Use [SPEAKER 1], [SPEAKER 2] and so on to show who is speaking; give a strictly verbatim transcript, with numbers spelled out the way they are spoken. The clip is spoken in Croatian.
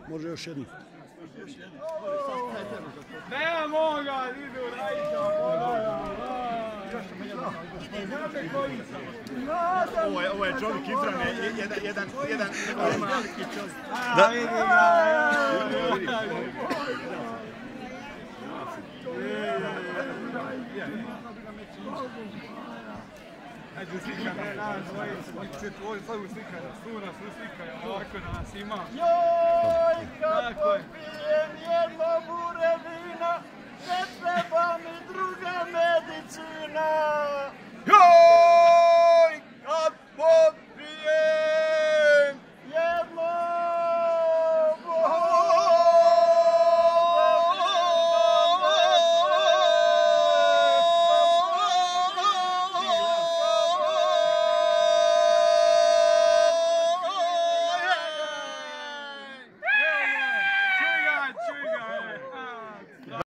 [SPEAKER 1] Može još jednu.
[SPEAKER 2] Nema moga, idu rajka,
[SPEAKER 3] Ovo je čovjek izrane, jedan, jedan, jedan, veliki čovjek.
[SPEAKER 2] Da, vidi ga. Ajde slika, ne nas dvojice, tvoj svoju slikaj, tu nas uslikaj, ovako nas ima.
[SPEAKER 4] Joj, kako pijem jedno bure vina, ne treba mi druga medicina.